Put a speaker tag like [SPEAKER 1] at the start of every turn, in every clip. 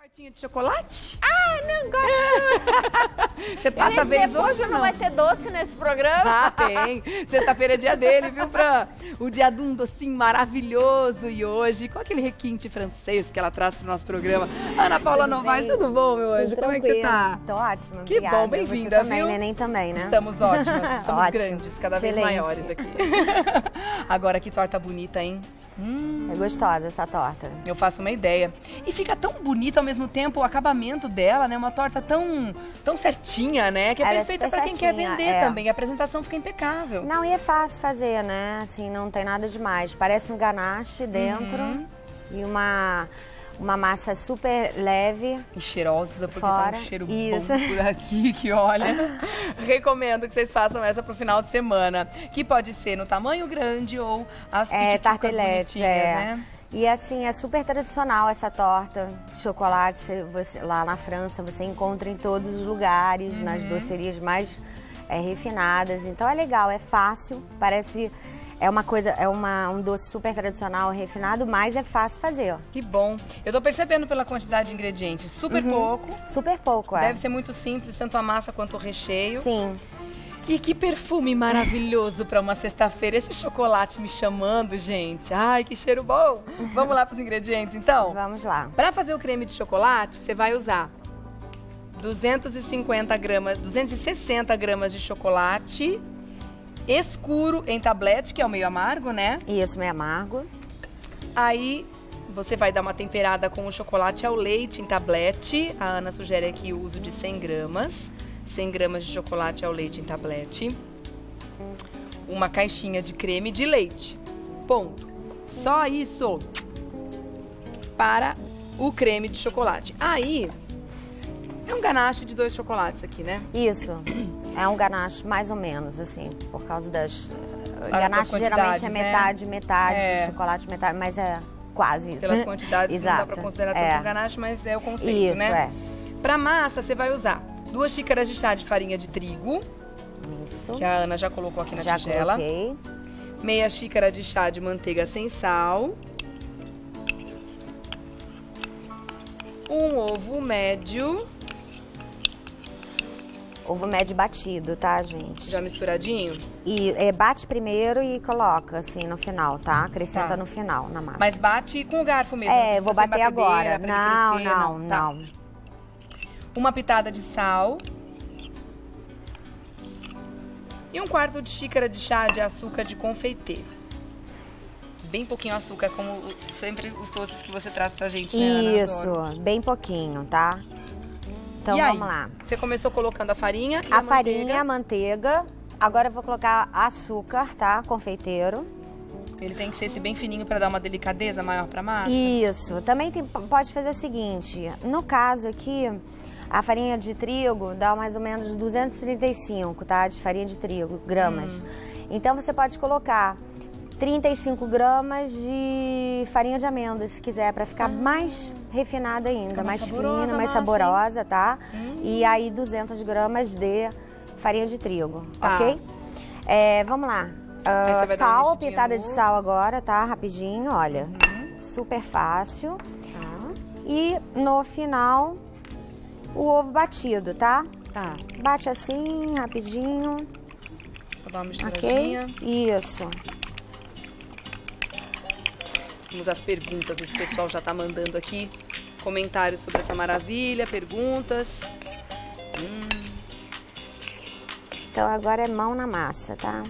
[SPEAKER 1] tortinha de chocolate?
[SPEAKER 2] Ah, não gosto.
[SPEAKER 1] Você passa a vez hoje ou
[SPEAKER 2] não
[SPEAKER 1] não?
[SPEAKER 2] vai ter doce nesse programa?
[SPEAKER 1] Ah, tem. Sexta-feira é dia dele, viu, Fran? O dia de um docinho maravilhoso. E hoje, com aquele requinte francês que ela traz pro nosso programa. Ana Paula Novaes, tudo bom, meu anjo? Como é que você tá?
[SPEAKER 3] Tô ótima,
[SPEAKER 1] Que
[SPEAKER 3] obrigada.
[SPEAKER 1] bom, bem-vinda,
[SPEAKER 3] Você também,
[SPEAKER 1] viu?
[SPEAKER 3] Neném também, né?
[SPEAKER 1] Estamos ótimas, estamos
[SPEAKER 3] Ótimo.
[SPEAKER 1] grandes, cada vez
[SPEAKER 3] Excelente.
[SPEAKER 1] maiores aqui. Agora, que torta bonita, hein?
[SPEAKER 3] É gostosa essa torta.
[SPEAKER 1] Eu faço uma ideia. E fica tão bonita ao mesmo tempo o acabamento dela, né? Uma torta tão certinha, né? Que é
[SPEAKER 3] Ela é
[SPEAKER 1] perfeita
[SPEAKER 3] super
[SPEAKER 1] pra quem quer
[SPEAKER 3] certinha,
[SPEAKER 1] vender
[SPEAKER 3] é.
[SPEAKER 1] também. A apresentação fica impecável.
[SPEAKER 3] Não, e é fácil fazer, né? Assim, não tem nada demais. Parece um ganache dentro e uma massa super leve.
[SPEAKER 1] E cheirosa, porque
[SPEAKER 3] Fora.
[SPEAKER 1] tem um cheiro
[SPEAKER 3] Isso.
[SPEAKER 1] bom por aqui, que olha. Recomendo que vocês façam essa pro final de semana. Que pode ser no tamanho grande ou as pititucas
[SPEAKER 3] Tarteletes,
[SPEAKER 1] bonitinhas, né?
[SPEAKER 3] E assim, é super tradicional essa torta de chocolate. Lá na França você encontra em todos os lugares, nas docerias mais refinadas. Então é legal, é fácil, parece... É uma coisa, um doce super tradicional, refinado, mas é fácil fazer, ó.
[SPEAKER 1] Que bom. Eu tô percebendo pela quantidade de ingredientes. Super pouco.
[SPEAKER 3] Super pouco, é.
[SPEAKER 1] Deve ser muito simples, tanto a massa quanto o recheio.
[SPEAKER 3] Sim.
[SPEAKER 1] E que perfume maravilhoso para uma sexta-feira. Esse chocolate me chamando, gente. Ai, que cheiro bom. Vamos lá para os ingredientes, então?
[SPEAKER 3] Vamos lá.
[SPEAKER 1] Para fazer o creme de chocolate, você vai usar 260 gramas de chocolate escuro em tablete, que é o meio amargo, né?
[SPEAKER 3] Isso, meio amargo.
[SPEAKER 1] Aí você vai dar uma temperada com o chocolate ao leite em tablete. A Ana sugere aqui o uso de 100 gramas. 100 gramas de chocolate ao leite em tablete. Uma caixinha de creme de leite. Ponto. Só isso para o creme de chocolate. Aí, é um ganache de 2 chocolates aqui, né?
[SPEAKER 3] Isso. É um ganache mais ou menos, assim, por causa das...
[SPEAKER 1] das
[SPEAKER 3] Ganache geralmente é
[SPEAKER 1] quantidades,
[SPEAKER 3] metade,
[SPEAKER 1] É.
[SPEAKER 3] chocolate metade, mas é quase isso.
[SPEAKER 1] Pelas quantidades, não dá
[SPEAKER 3] Exato.
[SPEAKER 1] para considerar tanto um ganache, mas é o conceito,
[SPEAKER 3] Isso,
[SPEAKER 1] né?
[SPEAKER 3] é.
[SPEAKER 1] Para massa, você vai usar 2 xícaras de chá de farinha de trigo,
[SPEAKER 3] Isso.
[SPEAKER 1] que a Ana já colocou aqui na
[SPEAKER 3] Já
[SPEAKER 1] tigela.
[SPEAKER 3] coloquei.
[SPEAKER 1] Meia xícara de chá de manteiga sem sal. Um ovo médio,
[SPEAKER 3] Ovo médio batido, tá, gente?
[SPEAKER 1] já misturadinho.
[SPEAKER 3] E bate primeiro e coloca, assim, no final, tá? Acrescenta
[SPEAKER 1] Tá.
[SPEAKER 3] no final, na massa.
[SPEAKER 1] Mas bate com o garfo mesmo.
[SPEAKER 3] É,
[SPEAKER 1] não
[SPEAKER 3] vou
[SPEAKER 1] precisa sem
[SPEAKER 3] bater
[SPEAKER 1] batedeira
[SPEAKER 3] agora.
[SPEAKER 1] pra ele
[SPEAKER 3] Não,
[SPEAKER 1] crescer,
[SPEAKER 3] não.
[SPEAKER 1] Tá. Uma pitada de sal. E 1/4 de xícara de chá de açúcar de confeiteiro. Bem pouquinho açúcar, como sempre os doces que você traz pra gente, né, Ana?
[SPEAKER 3] Isso,
[SPEAKER 1] Adoro.
[SPEAKER 3] bem pouquinho, tá? Então
[SPEAKER 1] E aí,
[SPEAKER 3] vamos lá.
[SPEAKER 1] Você começou colocando a farinha e
[SPEAKER 3] A
[SPEAKER 1] manteiga.
[SPEAKER 3] farinha, a manteiga. Agora eu vou colocar açúcar, tá? Confeiteiro.
[SPEAKER 1] Ele tem que ser esse bem fininho pra dar uma delicadeza maior pra massa?
[SPEAKER 3] Isso. Também pode fazer o seguinte. No caso aqui, a farinha de trigo dá mais ou menos 235, tá? De farinha de trigo, gramas. Então você pode colocar 35 gramas de farinha de amêndoas, se quiser, pra ficar mais refinada ainda,
[SPEAKER 1] Fica mais
[SPEAKER 3] mais
[SPEAKER 1] saborosa
[SPEAKER 3] fina,
[SPEAKER 1] a
[SPEAKER 3] mais
[SPEAKER 1] massa,
[SPEAKER 3] saborosa, tá? E aí 200 gramas de farinha de trigo,
[SPEAKER 1] Tá.
[SPEAKER 3] ok? Vamos lá.
[SPEAKER 1] Aí você vai dar uma
[SPEAKER 3] Sal,
[SPEAKER 1] mexidinha
[SPEAKER 3] pitada
[SPEAKER 1] no
[SPEAKER 3] de
[SPEAKER 1] ovo.
[SPEAKER 3] sal agora, tá? Rapidinho, olha. Super fácil.
[SPEAKER 1] Tá.
[SPEAKER 3] E no final, o ovo batido, tá?
[SPEAKER 1] Tá.
[SPEAKER 3] Bate assim, rapidinho,
[SPEAKER 1] Só dar uma
[SPEAKER 3] ok?
[SPEAKER 1] misturadinha.
[SPEAKER 3] Isso.
[SPEAKER 1] Vamos às perguntas. O pessoal já tá mandando aqui comentários sobre essa maravilha, perguntas.
[SPEAKER 3] Então agora é mão na massa, tá?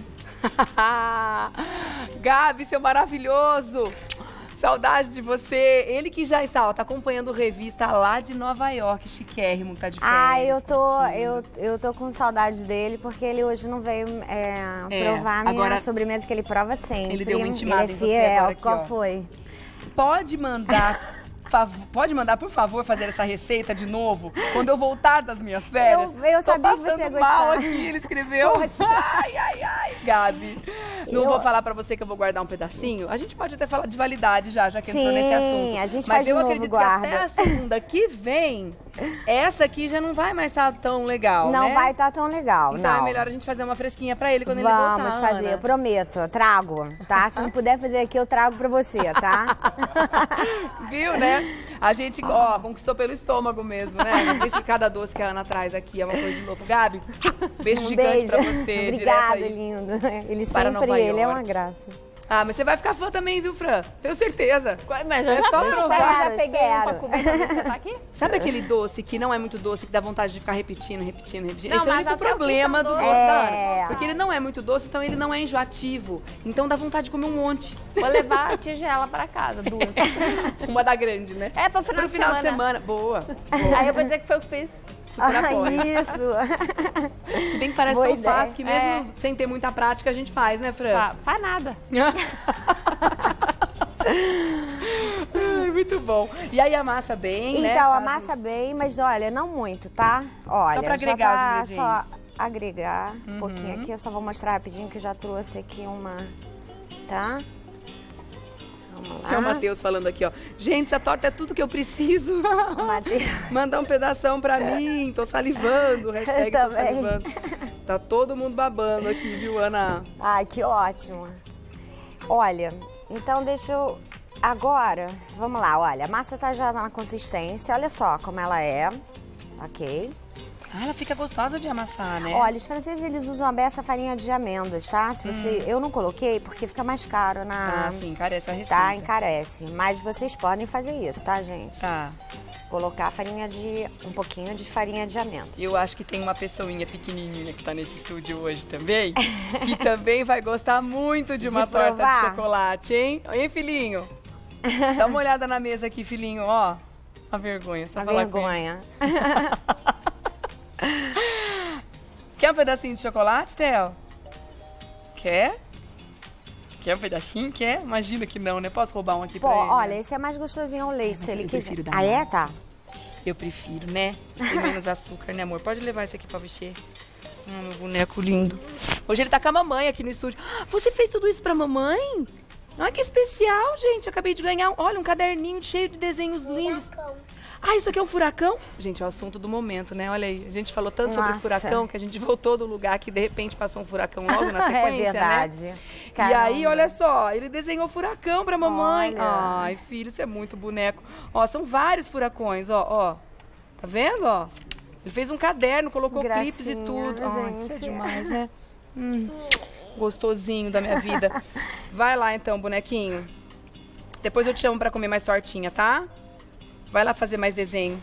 [SPEAKER 1] Gabi, seu maravilhoso! Saudade de você. Ele que já está, ó, tá acompanhando revista lá de Nova York, chiquérrimo, tá de férias.
[SPEAKER 3] Ah,
[SPEAKER 1] curtindo.
[SPEAKER 3] eu tô com saudade dele, porque ele hoje não veio provar a minha
[SPEAKER 1] agora
[SPEAKER 3] sobremesa, que ele prova sempre.
[SPEAKER 1] ele deu uma intimada
[SPEAKER 3] Ele
[SPEAKER 1] em
[SPEAKER 3] é
[SPEAKER 1] você
[SPEAKER 3] fiel.
[SPEAKER 1] agora aqui,
[SPEAKER 3] Qual
[SPEAKER 1] ó.
[SPEAKER 3] foi?
[SPEAKER 1] Pode mandar, por favor, fazer essa receita de novo quando eu voltar das minhas férias?
[SPEAKER 3] Eu
[SPEAKER 1] Tô
[SPEAKER 3] sabia que você
[SPEAKER 1] passando
[SPEAKER 3] ia
[SPEAKER 1] mal
[SPEAKER 3] gostar.
[SPEAKER 1] aqui, ele escreveu. Ai, ai, ai, Gabi. Não vou falar pra você que eu vou guardar um pedacinho. A gente pode até falar de validade já que entrou nesse assunto.
[SPEAKER 3] a gente
[SPEAKER 1] Mas
[SPEAKER 3] faz de
[SPEAKER 1] eu
[SPEAKER 3] novo,
[SPEAKER 1] acredito
[SPEAKER 3] guarda.
[SPEAKER 1] que até a segunda que vem, essa aqui já não vai mais estar tão legal,
[SPEAKER 3] Não
[SPEAKER 1] né?
[SPEAKER 3] vai estar tão legal,
[SPEAKER 1] Então
[SPEAKER 3] não.
[SPEAKER 1] é melhor a gente fazer uma fresquinha pra ele quando ele voltar,
[SPEAKER 3] Vamos fazer,
[SPEAKER 1] Ana.
[SPEAKER 3] eu prometo, trago, tá? Se não puder fazer aqui, eu trago pra você, tá?
[SPEAKER 1] Viu, né? né? A gente, ó, conquistou pelo estômago mesmo, né? Não sei se cada doce que a Ana traz aqui é uma coisa de louco. Gabi, beijo gigante pra você.
[SPEAKER 3] Obrigada,
[SPEAKER 1] direto aí.
[SPEAKER 3] lindo. Ele
[SPEAKER 1] Para
[SPEAKER 3] sempre,
[SPEAKER 1] Nova
[SPEAKER 3] ele é
[SPEAKER 1] York.
[SPEAKER 3] uma graça.
[SPEAKER 1] Ah, mas você vai ficar fã também, viu, Fran? Tenho certeza.
[SPEAKER 2] Mas
[SPEAKER 1] É só
[SPEAKER 2] eu
[SPEAKER 1] provar.
[SPEAKER 2] já peguei um pra comer pra ver se você tá aqui.
[SPEAKER 1] Sabe aquele doce que não é muito doce, que dá vontade de ficar repetindo?
[SPEAKER 2] Não,
[SPEAKER 1] Esse é o
[SPEAKER 2] mas
[SPEAKER 1] único
[SPEAKER 2] até o
[SPEAKER 1] problema
[SPEAKER 2] que
[SPEAKER 1] do
[SPEAKER 2] são
[SPEAKER 1] doce
[SPEAKER 2] doces.
[SPEAKER 1] da Ana. Porque ele não é muito doce, então ele não é enjoativo. Então dá vontade de comer um monte.
[SPEAKER 2] Vou levar a tigela pra casa, 2.
[SPEAKER 1] Uma da grande, né?
[SPEAKER 2] É, pro final,
[SPEAKER 1] Pro final de semana. Boa.
[SPEAKER 2] Aí eu vou dizer que foi o que fiz.
[SPEAKER 1] Super apoio.
[SPEAKER 3] Isso.
[SPEAKER 1] Se bem que parece
[SPEAKER 3] Boa
[SPEAKER 1] tão
[SPEAKER 3] ideia.
[SPEAKER 1] fácil que mesmo sem ter muita prática a gente faz, né, Fran?
[SPEAKER 2] Faz nada.
[SPEAKER 1] Ai, muito bom. E aí amassa bem, né?
[SPEAKER 3] Então,
[SPEAKER 1] Faz
[SPEAKER 3] amassa
[SPEAKER 1] os-
[SPEAKER 3] bem, mas olha, não muito, tá? Olha,
[SPEAKER 1] Só pra
[SPEAKER 3] já
[SPEAKER 1] agregar
[SPEAKER 3] tá
[SPEAKER 1] os ingredientes.
[SPEAKER 3] só agregar um pouquinho aqui. Eu só vou mostrar rapidinho que eu já trouxe aqui uma, tá? Vamos lá.
[SPEAKER 1] É o Matheus falando aqui, ó. Gente, essa torta é tudo que eu preciso.
[SPEAKER 3] O Matheus.
[SPEAKER 1] Manda um pedação pra mim. Tô salivando. Hashtag tô
[SPEAKER 3] também.
[SPEAKER 1] salivando. Tá todo mundo babando aqui, viu, Ana?
[SPEAKER 3] Ai, que ótimo. Olha, então deixa eu... Agora, vamos lá, olha, a massa tá já na consistência, olha só como ela é, ok?
[SPEAKER 1] Ah, ela fica gostosa de amassar, né?
[SPEAKER 3] Olha, os franceses, eles usam bem essa farinha de amêndoas, tá? Se você... Eu não coloquei porque fica mais caro na...
[SPEAKER 1] Ah, sim, encarece a receita.
[SPEAKER 3] Tá, encarece. Mas vocês podem fazer isso, tá, gente?
[SPEAKER 1] Tá.
[SPEAKER 3] Colocar farinha de... um pouquinho de farinha de amêndoa.
[SPEAKER 1] Eu acho que tem uma pessoinha pequenininha que tá nesse estúdio hoje também, que também vai gostar muito de uma torta de
[SPEAKER 3] provar?
[SPEAKER 1] chocolate, hein? Hein, filhinho? Dá uma olhada na mesa aqui, filhinho, ó. A vergonha, só
[SPEAKER 3] A
[SPEAKER 1] falar com ele.
[SPEAKER 3] vergonha.
[SPEAKER 1] Quer um pedacinho de chocolate, Theo? Quer? Quer um pedacinho? Quer? Imagina que não, né? Posso roubar um aqui
[SPEAKER 3] Pô,
[SPEAKER 1] pra ele?
[SPEAKER 3] olha, esse é mais gostosinho ao leite, se ele
[SPEAKER 1] eu
[SPEAKER 3] quiser.
[SPEAKER 1] prefiro da
[SPEAKER 3] Ah, é?
[SPEAKER 1] massa.
[SPEAKER 3] Tá.
[SPEAKER 1] Eu prefiro, né? Tem menos açúcar, né, amor? Pode levar esse aqui pra mexer. Meu boneco lindo. Hoje ele tá com a mamãe aqui no estúdio. Ah, você fez tudo isso pra mamãe? Ai, que especial, gente. Eu acabei de ganhar, olha, um caderninho cheio de desenhos lindos. Ah, isso aqui é um furacão? Gente, é o assunto do momento, né? Olha aí, a gente falou tanto sobre
[SPEAKER 3] Nossa.
[SPEAKER 1] furacão que a gente voltou do lugar que de repente passou um furacão logo na sequência,
[SPEAKER 3] É verdade.
[SPEAKER 1] né? E
[SPEAKER 3] Caramba.
[SPEAKER 1] aí, olha só, ele desenhou furacão pra mamãe.
[SPEAKER 3] Olha.
[SPEAKER 1] Ai, filho, isso é muito boneco. Ó, são vários furacões, ó. Tá vendo, ó? Ele fez um caderno, colocou clipes e
[SPEAKER 3] Gracinha,
[SPEAKER 1] tudo. Ai, isso é
[SPEAKER 3] gente.
[SPEAKER 1] demais, né? Gostosinho da minha vida. Vai lá então, bonequinho. Depois eu te chamo pra comer mais tortinha, tá? Vai lá fazer mais desenho.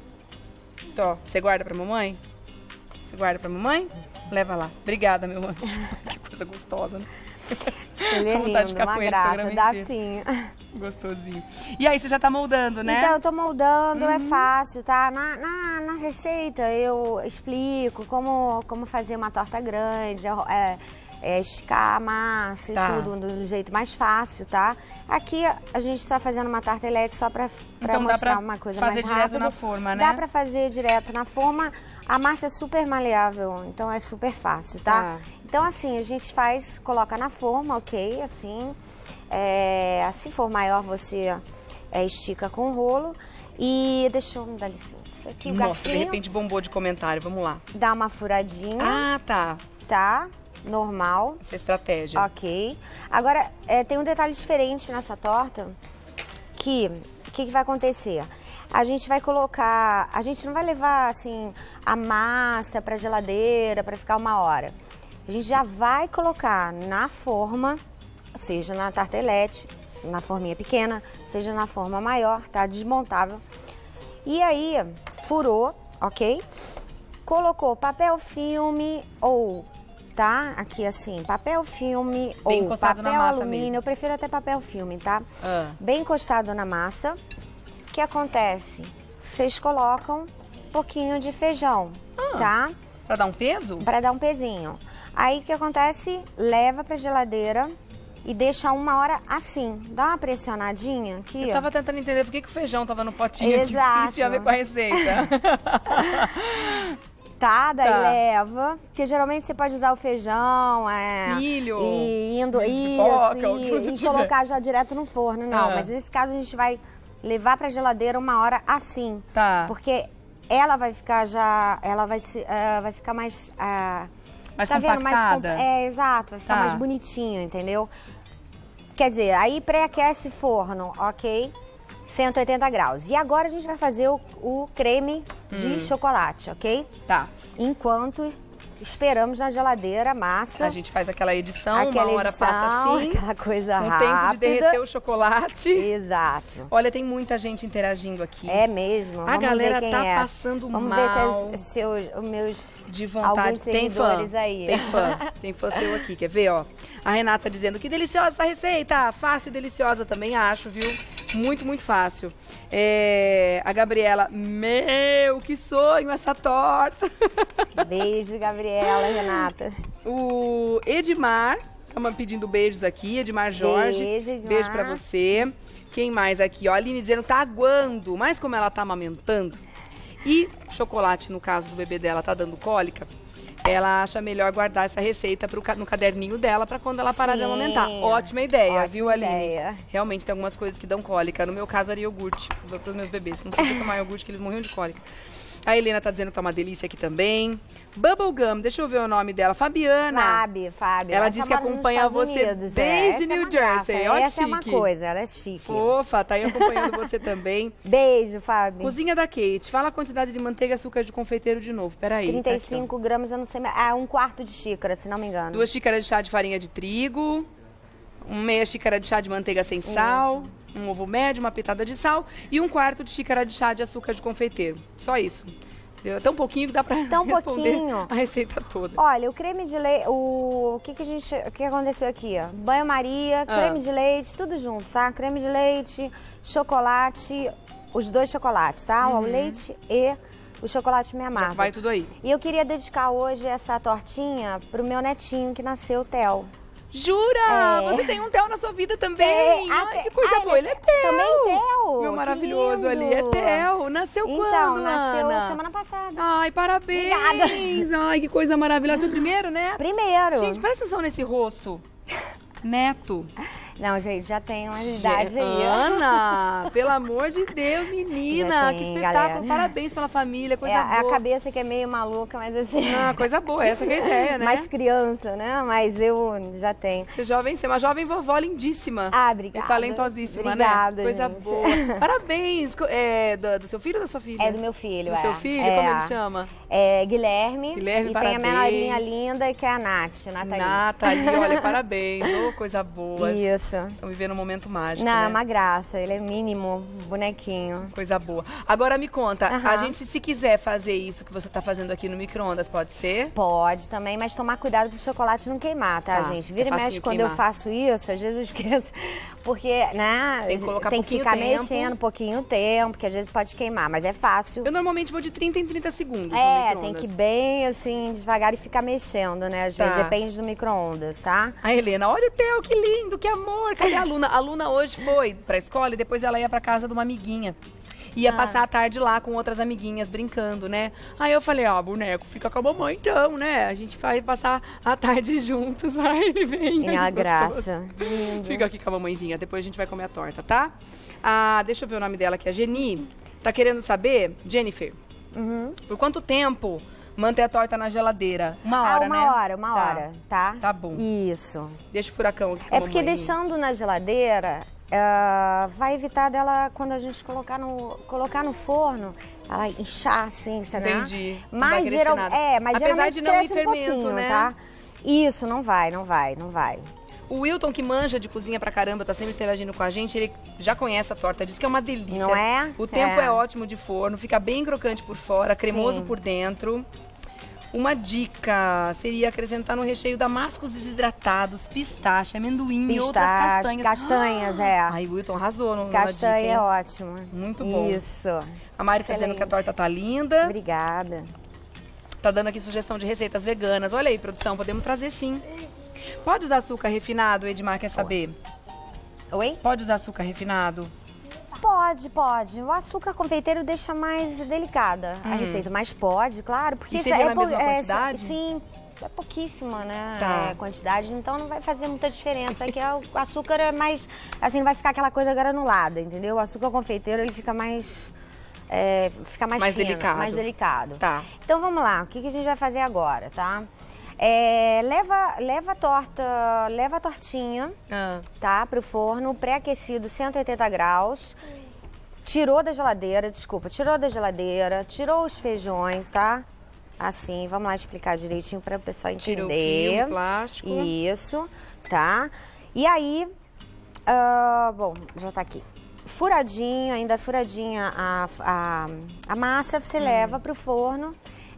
[SPEAKER 1] Tó, você guarda pra mamãe? Você guarda pra mamãe? Leva lá. Obrigada, meu anjo. Que coisa gostosa, né?
[SPEAKER 3] Ele é
[SPEAKER 1] Tô com vontade de
[SPEAKER 3] lindo,
[SPEAKER 1] ficar
[SPEAKER 3] uma
[SPEAKER 1] com ele o
[SPEAKER 3] graça,
[SPEAKER 1] programa
[SPEAKER 3] dá
[SPEAKER 1] inteiro.
[SPEAKER 3] sim.
[SPEAKER 1] Gostosinho. E aí, você já tá moldando, né?
[SPEAKER 3] Então, eu tô moldando, é fácil, tá? Na receita eu explico como fazer uma torta grande, esticar a massa
[SPEAKER 1] Tá.
[SPEAKER 3] e tudo do jeito mais fácil, tá? Aqui a gente tá fazendo uma tartelete só pra
[SPEAKER 1] Então dá
[SPEAKER 3] mostrar
[SPEAKER 1] pra
[SPEAKER 3] uma coisa
[SPEAKER 1] fazer
[SPEAKER 3] mais
[SPEAKER 1] direto
[SPEAKER 3] rápida.
[SPEAKER 1] na forma, né?
[SPEAKER 3] Dá pra fazer direto na forma. A massa é super maleável, então é super fácil, tá?
[SPEAKER 1] Tá.
[SPEAKER 3] Então assim, a gente faz, coloca na forma, ok? Assim, se for maior você estica com o rolo. E deixa eu me dar licença. Aqui o
[SPEAKER 1] Nossa, de
[SPEAKER 3] garfinho,
[SPEAKER 1] repente bombou de comentário. Vamos lá.
[SPEAKER 3] dá uma furadinha,
[SPEAKER 1] Ah, tá.
[SPEAKER 3] tá? Normal.
[SPEAKER 1] Essa é a estratégia.
[SPEAKER 3] Ok. Agora, tem um detalhe diferente nessa torta, que o que vai acontecer? A gente vai colocar, a gente não vai levar, assim, a massa pra geladeira pra ficar 1 hora. A gente já vai colocar na forma, seja na tartelete, na forminha pequena, seja na forma maior, tá? Desmontável. E aí, furou, ok? Colocou papel filme ou... Tá? Aqui assim, papel filme
[SPEAKER 1] Bem
[SPEAKER 3] ou
[SPEAKER 1] encostado
[SPEAKER 3] papel
[SPEAKER 1] na massa
[SPEAKER 3] alumínio.
[SPEAKER 1] mesmo.
[SPEAKER 3] Eu prefiro até papel filme, tá?
[SPEAKER 1] Ah.
[SPEAKER 3] Bem encostado na massa. O que acontece? Vocês colocam um pouquinho de feijão, tá?
[SPEAKER 1] Pra dar um peso?
[SPEAKER 3] Pra dar um pezinho. Aí o que acontece? Leva pra geladeira e deixa 1 hora assim. Dá uma pressionadinha aqui,
[SPEAKER 1] Eu
[SPEAKER 3] ó.
[SPEAKER 1] tava tentando entender por que o feijão tava no potinho aqui.
[SPEAKER 3] Exato.
[SPEAKER 1] Isso tinha a ver com a receita.
[SPEAKER 3] Tá, daí
[SPEAKER 1] Tá.
[SPEAKER 3] leva. Porque geralmente você pode usar o feijão,
[SPEAKER 1] Milho,
[SPEAKER 3] e indo
[SPEAKER 1] milho de
[SPEAKER 3] isso,
[SPEAKER 1] pipoca, o que você
[SPEAKER 3] e
[SPEAKER 1] tiver.
[SPEAKER 3] colocar já direto no forno. Não,
[SPEAKER 1] Ah.
[SPEAKER 3] mas nesse caso a gente vai levar pra geladeira 1 hora assim.
[SPEAKER 1] Tá.
[SPEAKER 3] Porque ela vai ficar vai ficar mais...
[SPEAKER 1] Mais
[SPEAKER 3] tá vendo?
[SPEAKER 1] compactada?
[SPEAKER 3] Exato, vai ficar
[SPEAKER 1] Tá.
[SPEAKER 3] mais bonitinho, entendeu? Quer dizer, aí pré-aquece forno, ok? 180 graus. E agora a gente vai fazer o creme de chocolate, ok?
[SPEAKER 1] Tá.
[SPEAKER 3] Enquanto esperamos na geladeira a massa.
[SPEAKER 1] A gente faz aquela edição, uma hora passa assim.
[SPEAKER 3] Aquela coisa
[SPEAKER 1] com
[SPEAKER 3] rápida.
[SPEAKER 1] tempo de derreter o chocolate.
[SPEAKER 3] Exato.
[SPEAKER 1] Olha, tem muita gente interagindo aqui.
[SPEAKER 3] É mesmo.
[SPEAKER 1] A
[SPEAKER 3] Vamos
[SPEAKER 1] galera
[SPEAKER 3] ver quem
[SPEAKER 1] tá
[SPEAKER 3] é.
[SPEAKER 1] passando
[SPEAKER 3] Vamos
[SPEAKER 1] mal.
[SPEAKER 3] ver se os meus
[SPEAKER 1] De vontade.
[SPEAKER 3] alguns
[SPEAKER 1] Tem fã.
[SPEAKER 3] seguidores aí.
[SPEAKER 1] Tem fã seu aqui. Quer ver, ó? A Renata dizendo que deliciosa essa receita. Fácil e deliciosa também acho, viu? Muito, muito fácil. A Gabriela, meu, que sonho essa torta.
[SPEAKER 3] Beijo, Gabriela, Renata.
[SPEAKER 1] O Edmar, estamos pedindo beijos aqui. Edmar Jorge.
[SPEAKER 3] Beijo, Edmar.
[SPEAKER 1] Beijo pra você. Quem mais aqui? Ó, a Aline dizendo tá aguando. Mas como ela tá amamentando e chocolate, no caso do bebê dela, tá dando cólica, ela acha melhor guardar essa receita no caderninho dela para quando ela parar de amamentar. Ótima ideia,
[SPEAKER 3] Ótima
[SPEAKER 1] viu, Aline?
[SPEAKER 3] ideia.
[SPEAKER 1] Realmente tem algumas coisas que dão cólica. No meu caso era iogurte, para os meus bebês. Não sei tomar iogurte, que eles morriam de cólica. A Helena tá dizendo que tá uma delícia aqui também. Bubblegum, deixa eu ver o nome dela. Fabiana.
[SPEAKER 3] Fábio.
[SPEAKER 1] Ela disse que acompanha você desde New Jersey. Olha,
[SPEAKER 3] essa é uma coisa, ela é chique.
[SPEAKER 1] Fofa, tá aí acompanhando você também.
[SPEAKER 3] Beijo, Fábio.
[SPEAKER 1] Cozinha da Kate. Fala a quantidade de manteiga e açúcar de confeiteiro de novo. Peraí.
[SPEAKER 3] 35 gramas, eu não sei. Ah, 1/4 de xícara, se não me engano.
[SPEAKER 1] 2 xícaras de chá de farinha de trigo. Meia xícara de chá de manteiga sem sal. Um ovo médio, uma pitada de sal. E 1/4 de xícara de chá de açúcar de confeiteiro. Só isso. Deu tão pouquinho que dá pra responder
[SPEAKER 3] pouquinho.
[SPEAKER 1] a receita toda.
[SPEAKER 3] Olha, o creme de leite, o que aconteceu aqui, ó? Banho-maria, creme de leite, tudo junto, tá? Creme de leite, chocolate, os 2 chocolates, tá? O leite e o chocolate meio amargo.
[SPEAKER 1] Vai tudo aí.
[SPEAKER 3] E eu queria dedicar hoje essa tortinha pro meu netinho que nasceu, o Theo.
[SPEAKER 1] Jura? Você tem um Theo na sua vida também? Ai, que coisa boa. Ele é Theo.
[SPEAKER 3] Também Theo.
[SPEAKER 1] Meu
[SPEAKER 3] Que
[SPEAKER 1] maravilhoso
[SPEAKER 3] lindo.
[SPEAKER 1] ali. É Theo. Nasceu
[SPEAKER 3] Então,
[SPEAKER 1] quando,
[SPEAKER 3] nasceu
[SPEAKER 1] Ana?
[SPEAKER 3] semana passada.
[SPEAKER 1] Ai, parabéns.
[SPEAKER 3] Obrigada.
[SPEAKER 1] Ai, que coisa maravilhosa. O primeiro, né?
[SPEAKER 3] Primeiro.
[SPEAKER 1] Gente, presta atenção nesse rosto. Neto.
[SPEAKER 3] Não, gente, já tem uma idade aí.
[SPEAKER 1] Ana, pelo amor de Deus, menina.
[SPEAKER 3] Já tem,
[SPEAKER 1] Que espetáculo.
[SPEAKER 3] galera.
[SPEAKER 1] Parabéns pela família, coisa
[SPEAKER 3] É
[SPEAKER 1] boa.
[SPEAKER 3] a cabeça que é meio maluca, mas assim...
[SPEAKER 1] Ah, coisa boa, essa que é a ideia, né?
[SPEAKER 3] Mais criança, né? Mas eu já tenho.
[SPEAKER 1] Você é uma jovem vovó lindíssima.
[SPEAKER 3] Ah, obrigada.
[SPEAKER 1] E talentosíssima,
[SPEAKER 3] Obrigada,
[SPEAKER 1] né? Coisa
[SPEAKER 3] gente.
[SPEAKER 1] boa. Parabéns. É do seu filho ou da sua filha?
[SPEAKER 3] É do meu filho,
[SPEAKER 1] Do seu filho? Como ele chama?
[SPEAKER 3] É Guilherme.
[SPEAKER 1] Guilherme,
[SPEAKER 3] e
[SPEAKER 1] parabéns.
[SPEAKER 3] tem a menorinha linda, que é a Nath, Nathalie.
[SPEAKER 1] Nathalie, olha, parabéns. Ô, coisa boa.
[SPEAKER 3] Isso.
[SPEAKER 1] Estão vivendo um momento mágico,
[SPEAKER 3] Não, é
[SPEAKER 1] né?
[SPEAKER 3] uma graça. Ele é mínimo, bonequinho.
[SPEAKER 1] Coisa boa. Agora me conta, a gente, se quiser fazer isso que você tá fazendo aqui no micro-ondas, pode ser?
[SPEAKER 3] Pode também, mas tomar cuidado pro chocolate não queimar, tá,
[SPEAKER 1] Tá,
[SPEAKER 3] gente? Vira
[SPEAKER 1] é
[SPEAKER 3] e mexe
[SPEAKER 1] facinho
[SPEAKER 3] quando
[SPEAKER 1] queimar.
[SPEAKER 3] eu faço isso, às vezes eu esqueço. Porque, né?
[SPEAKER 1] Tem que colocar
[SPEAKER 3] tem que
[SPEAKER 1] pouquinho
[SPEAKER 3] ficar
[SPEAKER 1] tempo.
[SPEAKER 3] mexendo pouquinho tempo, porque às vezes pode queimar, mas é fácil.
[SPEAKER 1] Eu normalmente vou de 30 em 30 segundos no
[SPEAKER 3] É,
[SPEAKER 1] micro-ondas.
[SPEAKER 3] tem que ir bem assim, devagar e ficar mexendo, né? Às
[SPEAKER 1] Tá.
[SPEAKER 3] vezes depende do micro-ondas, tá?
[SPEAKER 1] A Helena, olha o Theo, que lindo, que amor. Cadê a Luna? A Luna hoje foi pra escola e depois ela ia pra casa de uma amiguinha. Ia passar a tarde lá com outras amiguinhas, brincando, né? Aí eu falei, boneco, fica com a mamãe então, né? A gente vai passar a tarde juntos. Aí ele vem.
[SPEAKER 3] É uma
[SPEAKER 1] ai, que gostoso.
[SPEAKER 3] graça. Lindo.
[SPEAKER 1] Fica aqui com a mamãezinha, depois a gente vai comer a torta, tá? Ah, deixa eu ver o nome dela aqui, a Geni. Tá querendo saber, Jennifer, por quanto tempo manter a torta na geladeira? Uma hora, né?
[SPEAKER 3] Uma hora, tá?
[SPEAKER 1] Tá bom.
[SPEAKER 3] Isso.
[SPEAKER 1] Deixa o furacão aqui com a
[SPEAKER 3] É porque
[SPEAKER 1] mamãe.
[SPEAKER 3] deixando na geladeira, vai evitar dela, quando a gente colocar no forno, ela inchar assim, né?
[SPEAKER 1] Entendi. Não vai
[SPEAKER 3] Mas,
[SPEAKER 1] crescer nada.
[SPEAKER 3] mas
[SPEAKER 1] Apesar
[SPEAKER 3] geralmente
[SPEAKER 1] de não ir
[SPEAKER 3] cresce um
[SPEAKER 1] fermento,
[SPEAKER 3] pouquinho,
[SPEAKER 1] né?
[SPEAKER 3] tá? Isso, não vai.
[SPEAKER 1] O Wilton, que manja de cozinha pra caramba, tá sempre interagindo com a gente, ele já conhece a torta, diz que é uma delícia.
[SPEAKER 3] Não é?
[SPEAKER 1] O tempo
[SPEAKER 3] É.
[SPEAKER 1] é ótimo de forno, fica bem crocante por fora, cremoso
[SPEAKER 3] Sim.
[SPEAKER 1] por dentro. Uma dica seria acrescentar no recheio damascos desidratados, pistache, amendoim e outras
[SPEAKER 3] Pistache,
[SPEAKER 1] castanhas.
[SPEAKER 3] castanhas, é.
[SPEAKER 1] Ai, o Wilton arrasou no
[SPEAKER 3] Castanha
[SPEAKER 1] dica,
[SPEAKER 3] é
[SPEAKER 1] hein?
[SPEAKER 3] ótimo.
[SPEAKER 1] Muito bom.
[SPEAKER 3] Isso.
[SPEAKER 1] A Mari tá dizendo que a torta tá linda.
[SPEAKER 3] Obrigada.
[SPEAKER 1] Tá dando aqui sugestão de receitas veganas. Olha aí, produção, podemos trazer sim. Pode usar açúcar refinado, Edmar quer saber?
[SPEAKER 3] Oi?
[SPEAKER 1] Pode usar açúcar refinado?
[SPEAKER 3] Pode. O açúcar confeiteiro deixa mais delicada a receita, mas pode, claro. Porque
[SPEAKER 1] E
[SPEAKER 3] isso
[SPEAKER 1] seria
[SPEAKER 3] é
[SPEAKER 1] na mesma quantidade?
[SPEAKER 3] Sim, é pouquíssima, né?
[SPEAKER 1] Tá.
[SPEAKER 3] A quantidade, então não vai fazer muita diferença. Que o açúcar é mais, assim, não vai ficar aquela coisa granulada, entendeu? O açúcar confeiteiro, ele fica mais... fica mais fino,
[SPEAKER 1] delicado.
[SPEAKER 3] mais delicado.
[SPEAKER 1] Tá.
[SPEAKER 3] Então vamos lá, o que a gente vai fazer agora, tá? Leva a tortinha,
[SPEAKER 1] Ah,
[SPEAKER 3] tá? Pro forno, pré-aquecido, 180 graus. tirou da geladeira, tirou os feijões, tá? Assim, vamos lá explicar direitinho para o pessoal entender.
[SPEAKER 1] Tira o filme plástico.
[SPEAKER 3] Isso, tá? E aí, bom, já tá aqui. Ainda furadinha a massa, você leva pro forno.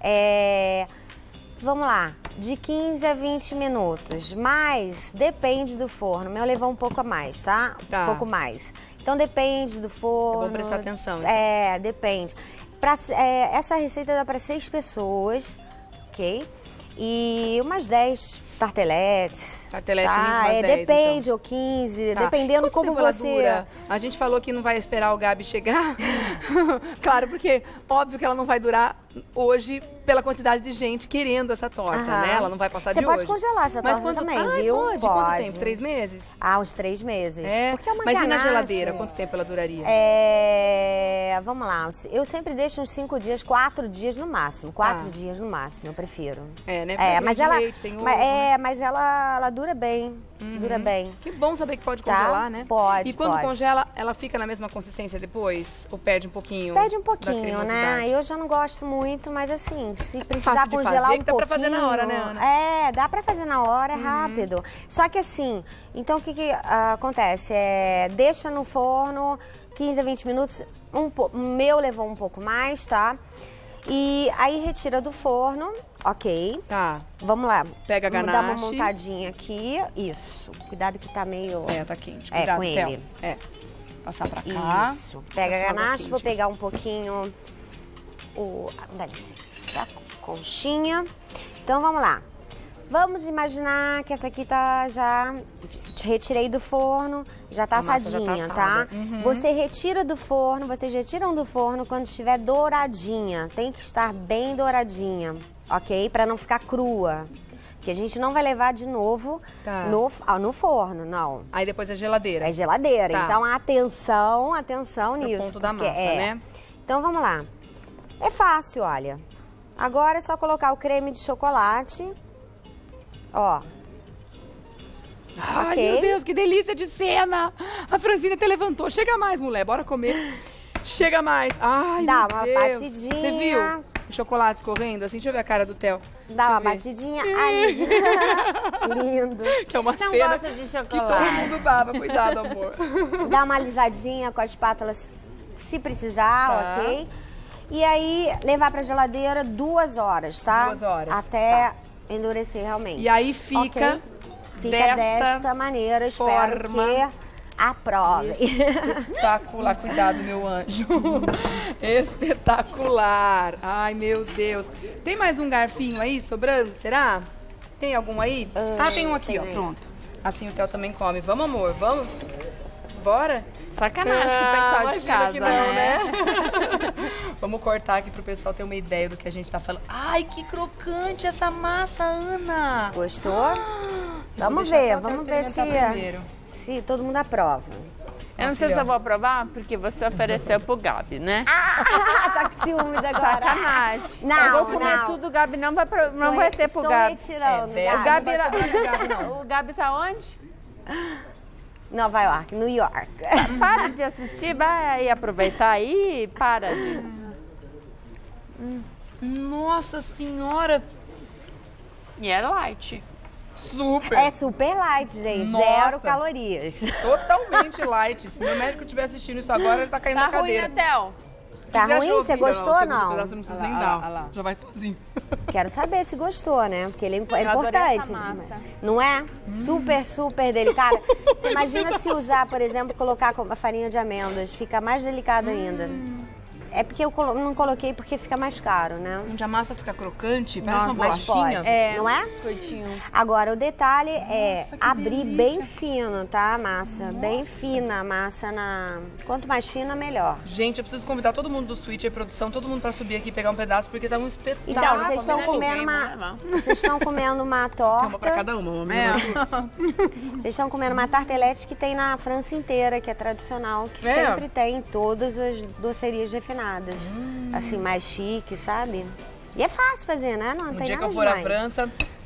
[SPEAKER 3] Vamos lá, de 15 a 20 minutos, mas depende do forno. O meu levou um pouco a mais, tá? Um pouco mais. Então depende do forno.
[SPEAKER 1] Eu vou prestar atenção. Então.
[SPEAKER 3] Depende. Essa receita dá para 6 pessoas, ok? E umas 10 tarteletes.
[SPEAKER 1] Tartelete,
[SPEAKER 3] tá?
[SPEAKER 1] 10,
[SPEAKER 3] depende,
[SPEAKER 1] então.
[SPEAKER 3] ou 15,
[SPEAKER 1] Tá.
[SPEAKER 3] dependendo
[SPEAKER 1] Quanto
[SPEAKER 3] como
[SPEAKER 1] tempo
[SPEAKER 3] você...
[SPEAKER 1] ela dura? A gente falou que não vai esperar o Gabi chegar. Claro, porque óbvio que ela não vai durar hoje pela quantidade de gente querendo essa torta, né? Ela não vai passar de hoje.
[SPEAKER 3] Você pode congelar essa torta também, viu?
[SPEAKER 1] Pode. Quanto tempo? 3 meses?
[SPEAKER 3] Uns 3 meses.
[SPEAKER 1] Porque é uma Mas ganache. E na geladeira, quanto tempo ela duraria?
[SPEAKER 3] Vamos lá, eu sempre deixo uns 5 dias, 4 dias no máximo. 4 dias no máximo, eu prefiro.
[SPEAKER 1] Né?
[SPEAKER 3] Mas ela,
[SPEAKER 1] leite, tem ovo, né?
[SPEAKER 3] mas ela dura bem. Dura bem.
[SPEAKER 1] Que bom saber que pode congelar, né?
[SPEAKER 3] Pode.
[SPEAKER 1] E quando congela, ela fica na mesma consistência depois? Ou perde um pouquinho?
[SPEAKER 3] Perde um pouquinho, né? Eu já não gosto muito, mas assim, se precisar congelar um pouquinho...
[SPEAKER 1] Dá pra fazer na hora, né, Ana?
[SPEAKER 3] Dá pra fazer na hora, é rápido. Só que assim, então o que acontece? Deixa no forno 15 a 20 minutos. O meu levou um pouco mais, tá? E aí retira do forno, ok.
[SPEAKER 1] Tá.
[SPEAKER 3] Vamos lá.
[SPEAKER 1] Pega a ganache.
[SPEAKER 3] Dá uma montadinha aqui. Isso. Cuidado que tá meio...
[SPEAKER 1] tá quente. Cuidado,
[SPEAKER 3] com ele.
[SPEAKER 1] Passar pra cá.
[SPEAKER 3] Isso. Pega a ganache, vou pegar um pouquinho dá licença, a conchinha. Então vamos lá. Vamos imaginar que essa aqui tá já... Retirei do forno, já tá assadinha, tá? Vocês retiram do forno, vocês retiram do forno quando estiver douradinha. Tem que estar bem douradinha, ok? Pra não ficar crua. Porque a gente não vai levar de novo no forno, não.
[SPEAKER 1] Aí depois é geladeira.
[SPEAKER 3] É geladeira. Tá. Então atenção nisso.
[SPEAKER 1] Ponto da massa, né?
[SPEAKER 3] Então vamos lá. É fácil, olha. Agora é só colocar o creme de chocolate. Ó.
[SPEAKER 1] Ai, meu Deus, que delícia de cena! A Francine até levantou. Chega mais, mulher, bora comer. Chega mais. Ai,
[SPEAKER 3] Dá
[SPEAKER 1] meu
[SPEAKER 3] uma
[SPEAKER 1] Deus.
[SPEAKER 3] batidinha.
[SPEAKER 1] Você viu o chocolate escorrendo? Assim, deixa eu ver a cara do Theo.
[SPEAKER 3] Dá uma batidinha. Ai, lindo.
[SPEAKER 1] Que é uma
[SPEAKER 2] Não
[SPEAKER 1] cena
[SPEAKER 2] gosta de
[SPEAKER 1] que
[SPEAKER 2] chocolate.
[SPEAKER 1] todo mundo baba. Cuidado, amor.
[SPEAKER 3] Dá uma alisadinha com a espátula se precisar, ok? E aí, levar pra geladeira 2 horas, tá?
[SPEAKER 1] 2 horas.
[SPEAKER 3] Até endurecer realmente.
[SPEAKER 1] E aí fica...
[SPEAKER 3] Okay? Fica desta maneira, espero que aprove.
[SPEAKER 1] Espetacular, cuidado, meu anjo. Espetacular. Ai, meu Deus. Tem mais um garfinho aí sobrando, será? Tem algum aí? Tem um aqui, ó, pronto. Assim o Theo também come. Vamos, amor, vamos? Bora?
[SPEAKER 2] Sacanagem com o pessoal de casa,
[SPEAKER 1] que não, né? Vamos cortar aqui pro pessoal ter uma ideia do que a gente tá falando. Ai, que crocante essa massa, Ana!
[SPEAKER 3] Gostou? Vamos ver se todo mundo aprova.
[SPEAKER 2] Eu não sei se eu vou aprovar, porque você ofereceu pro Gabi, né?
[SPEAKER 3] Tá com ciúmes agora.
[SPEAKER 2] Sacanagem.
[SPEAKER 3] Não,
[SPEAKER 2] eu vou comer tudo, o Gabi não vai ter pro Gabi.
[SPEAKER 3] Estou retirando.
[SPEAKER 2] O Gabi tá onde?
[SPEAKER 3] Nova York, New York.
[SPEAKER 2] Para de assistir, vai aí aproveitar aí, para de...
[SPEAKER 1] Nossa Senhora!
[SPEAKER 2] E é light.
[SPEAKER 1] Super!
[SPEAKER 3] É super light, gente.
[SPEAKER 1] Nossa.
[SPEAKER 3] 0 calorias.
[SPEAKER 1] Totalmente light. Se meu médico estiver assistindo isso agora, ele tá caindo na cadeira.
[SPEAKER 2] Ruim, Theo?
[SPEAKER 3] Tá ruim? Você gostou ou não?
[SPEAKER 1] Pedaço, eu não preciso nem dar. Já vai sozinho.
[SPEAKER 3] Quero saber se gostou, né? Porque ele é
[SPEAKER 2] Eu
[SPEAKER 3] importante.
[SPEAKER 2] essa massa.
[SPEAKER 3] Não é? Super delicado. Você imagina se usar, por exemplo, colocar a farinha de amêndoas. Fica mais delicado ainda. É porque eu não coloquei porque fica mais caro, né?
[SPEAKER 1] Onde a massa fica crocante, parece uma
[SPEAKER 3] Mas
[SPEAKER 1] bolachinha.
[SPEAKER 3] pode, não é?
[SPEAKER 2] Biscoitinho.
[SPEAKER 3] Agora, o detalhe é abrir
[SPEAKER 1] delícia.
[SPEAKER 3] bem fino, tá? A massa. Bem fina a massa. Quanto mais fina, melhor.
[SPEAKER 1] Gente, eu preciso convidar todo mundo do Switch, a produção, todo mundo pra subir aqui e pegar um pedaço, porque tá um espetáculo.
[SPEAKER 3] Então, vocês estão comendo uma torta.
[SPEAKER 1] Uma pra cada uma
[SPEAKER 3] Vocês estão comendo uma tartelete que tem na França inteira, que é tradicional, que sempre tem em todas as docerias refinadas. Assim, mais chique, sabe? E é fácil fazer, né? Não
[SPEAKER 1] No
[SPEAKER 3] tem
[SPEAKER 1] dia
[SPEAKER 3] nada
[SPEAKER 1] que eu for à
[SPEAKER 3] demais.
[SPEAKER 1] França,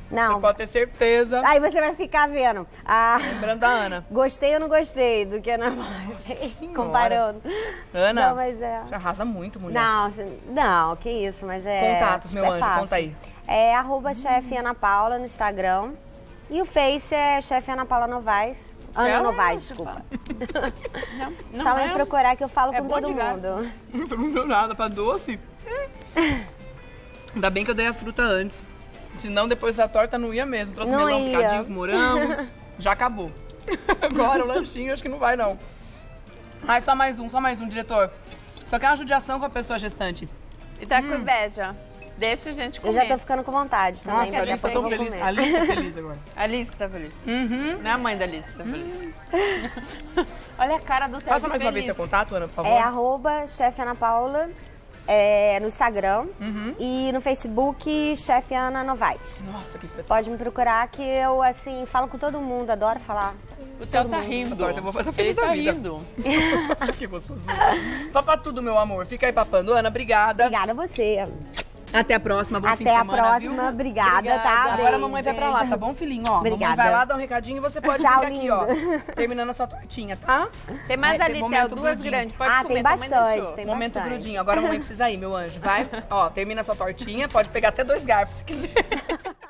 [SPEAKER 3] Não.
[SPEAKER 1] Você pode ter certeza.
[SPEAKER 3] Aí você vai ficar vendo.
[SPEAKER 1] Lembrando da Ana.
[SPEAKER 3] Gostei ou não gostei do que a Ana falou. Comparando.
[SPEAKER 1] Ana,
[SPEAKER 3] Não, mas é.
[SPEAKER 1] você arrasa muito, mulher.
[SPEAKER 3] Não, que isso, mas é.
[SPEAKER 1] Contatos, meu anjo,
[SPEAKER 3] fácil.
[SPEAKER 1] conta aí.
[SPEAKER 3] É @chefe Ana Paula no Instagram. E o Face é chefe Ana Paula Novaes. Ana Novaes, desculpa.
[SPEAKER 2] Não
[SPEAKER 3] Só me procurar que eu falo com
[SPEAKER 2] bom
[SPEAKER 3] todo
[SPEAKER 2] de gato.
[SPEAKER 3] mundo.
[SPEAKER 1] Você não deu nada pra doce? Ainda bem que eu dei a fruta antes. Senão depois essa torta não ia mesmo. Trouxe
[SPEAKER 3] Não
[SPEAKER 1] melão
[SPEAKER 3] ia.
[SPEAKER 1] picadinho com morango. Já acabou. Agora o lanchinho acho que não vai não. Ai, só mais um, diretor. Só que é uma judiação com a pessoa gestante.
[SPEAKER 2] E tá com inveja. Deixa a gente comer.
[SPEAKER 3] Eu já tô ficando com vontade também.
[SPEAKER 1] Nossa, a
[SPEAKER 3] daqui a
[SPEAKER 1] Alice tá
[SPEAKER 3] pouco
[SPEAKER 1] tão
[SPEAKER 3] eu vou
[SPEAKER 1] feliz.
[SPEAKER 3] comer.
[SPEAKER 1] A Alice tá feliz agora.
[SPEAKER 2] A Alice que tá feliz.
[SPEAKER 1] Uhum.
[SPEAKER 2] Não é a mãe da Alice que tá feliz. Olha a cara do Theo.
[SPEAKER 1] Passa mais uma vez seu contato, Ana, por favor.
[SPEAKER 3] É @chefe Ana Paula no Instagram e no Facebook chefe Ana Novaes.
[SPEAKER 1] Nossa, que espetáculo.
[SPEAKER 3] Pode me procurar que eu, assim, falo com todo mundo, adoro falar.
[SPEAKER 2] O Theo tá rindo.
[SPEAKER 1] Agora eu vou fazer
[SPEAKER 2] Ele
[SPEAKER 1] feliz da
[SPEAKER 2] tá
[SPEAKER 1] vida.
[SPEAKER 2] rindo.
[SPEAKER 1] Que gostoso. Topa tudo, meu amor. Fica aí papando. Ana, obrigada.
[SPEAKER 3] Obrigada a você.
[SPEAKER 1] Até a próxima. Bom fim de
[SPEAKER 3] Até a
[SPEAKER 1] semana,
[SPEAKER 3] próxima.
[SPEAKER 1] viu?
[SPEAKER 3] Obrigada, tá?
[SPEAKER 1] Agora
[SPEAKER 3] Beijo,
[SPEAKER 1] a mamãe vai pra lá, tá bom, filhinho? Ó,
[SPEAKER 3] Obrigada.
[SPEAKER 1] mamãe vai lá, dá um recadinho e você pode
[SPEAKER 3] Tchau,
[SPEAKER 1] ficar aqui, ó.
[SPEAKER 3] lindo.
[SPEAKER 1] Terminando a sua tortinha, tá?
[SPEAKER 2] Tem mais
[SPEAKER 1] Vai,
[SPEAKER 2] ali,
[SPEAKER 1] tem
[SPEAKER 2] Theo.
[SPEAKER 1] momento
[SPEAKER 2] Duas
[SPEAKER 1] grudinho.
[SPEAKER 2] grandes. Pode
[SPEAKER 3] Ah,
[SPEAKER 2] comer.
[SPEAKER 3] tem
[SPEAKER 2] Mamãe
[SPEAKER 3] bastante,
[SPEAKER 2] deixou.
[SPEAKER 3] tem
[SPEAKER 1] Momento
[SPEAKER 3] bastante.
[SPEAKER 1] grudinho. Agora a mamãe precisa ir, meu anjo. Vai, ó, termina a sua tortinha, pode pegar até 2 garfos se quiser.